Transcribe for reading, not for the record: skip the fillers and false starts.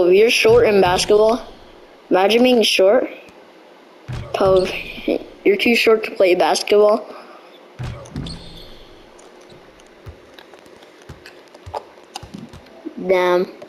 Pove, you're short in basketball. Imagine being short. Pove, you're too short to play basketball. Damn.